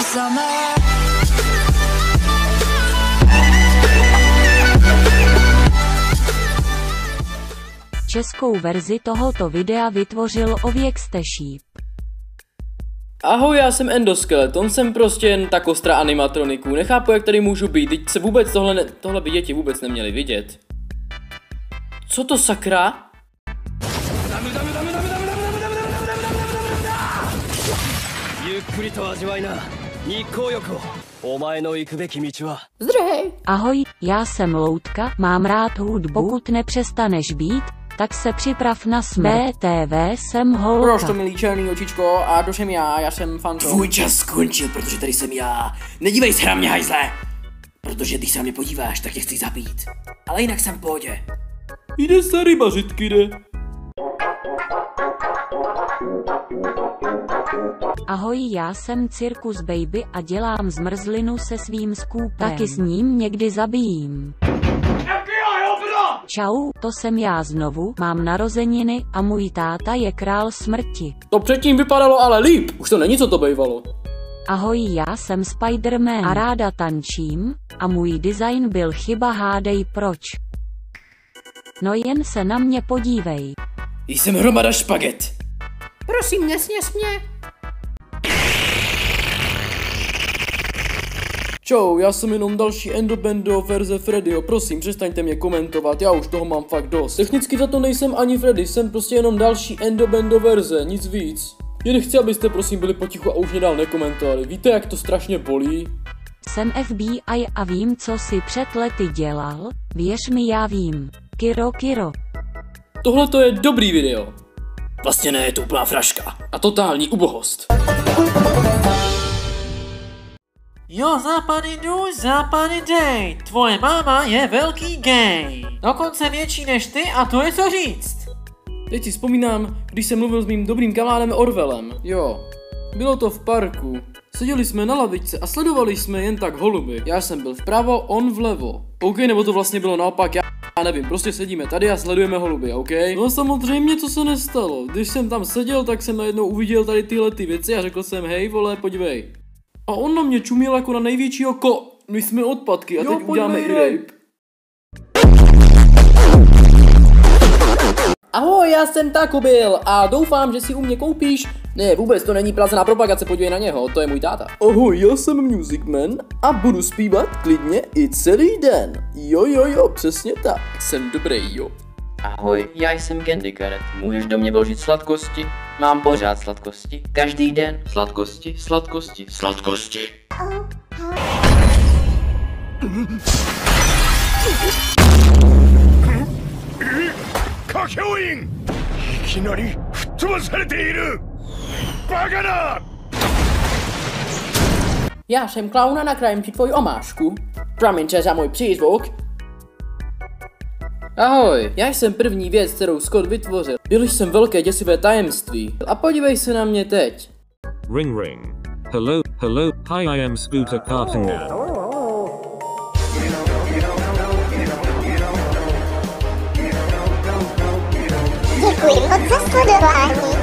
Českou verzi tohoto videa vytvořil Ověk Stešíp. Ahoj, já jsem Endoskeleton, jsem prostě jen ta kostra animatroniků. Nechápu, jak tady můžu být, teď se vůbec tohle by děti vůbec neměli vidět. Co to sakra? Ahoj, já jsem Loutka, mám rád hudbu. Pokud nepřestaneš být, tak se připrav na smrt. BTV jsem holka. Proč to, milý černý očičko, a to jsem já jsem Fantom. Tvůj čas skončil, protože tady jsem já. Nedívej se na mě, hajzle. Protože když se na mě podíváš, tak tě chci zabít. Ale jinak jsem v pohodě. Jde se rybařit, kide. Ahoj, já jsem Cirkus Baby a dělám zmrzlinu se svým skupem. Taky s ním někdy zabijím. Čau, to jsem já znovu, mám narozeniny a můj táta je král smrti. To předtím vypadalo ale líp, už to není, co to bývalo. Ahoj, já jsem Spider-Man a ráda tančím a můj design byl chyba, hádej proč. No jen se na mě podívej. Jsem hromada špaget. Prosím, nesněs mě. Čau, já jsem jenom další Endobendo verze Freddyho, prosím, přestaňte mě komentovat, já už toho mám fakt dost. Technicky za to nejsem ani Freddy, jsem prostě jenom další Endobendo verze, nic víc. Jen chci, abyste prosím byli potichu a už mě dál nekomentovali, víte, jak to strašně bolí? Jsem FBI a vím, co si před lety dělal, věř mi, já vím. Kiro. Tohle to je dobrý video. Vlastně ne, je to úplná fraška. A totální ubohost. Jo, západy jdu, západy dej. Tvoje máma je velký gay. Dokonce větší než ty a to je co říct. Teď si vzpomínám, když jsem mluvil s mým dobrým kamarádem Orwellem. Jo, bylo to v parku. Seděli jsme na lavičce a sledovali jsme jen tak holuby. Já jsem byl vpravo, on vlevo. OK, nebo to vlastně bylo naopak, já nevím, prostě sedíme tady a sledujeme holuby, OK? No samozřejmě, co se nestalo. Když jsem tam seděl, tak jsem najednou uviděl tady tyhle ty věci a řekl jsem, hej vole, podívej. A on na mě čumil jako na největšího my jsme odpadky a jo, teď uděláme i rape. Ahoj, já jsem Taco Bill a doufám, že si u mě koupíš. Ne, vůbec to není placená propagace, podívej na něho, to je můj táta. Ahoj, já jsem Music Man a budu zpívat klidně i celý den. Jo, přesně tak, jsem dobrý, jo. Ahoj, já jsem Candy Carrot. Můžeš do mě vložit sladkosti? Mám pořád sladkosti. Každý den sladkosti. Já jsem klaun a nakrájím ti tvoji omáčku. Promiňte za můj přízvuk. Ahoj, já jsem první věc, kterou Scott vytvořil. Byl jsem velké děsivé tajemství. A podívej se na mě teď. Ring. Hello, hi, I am Scooter Cartinger. Děkuji moc za sledování.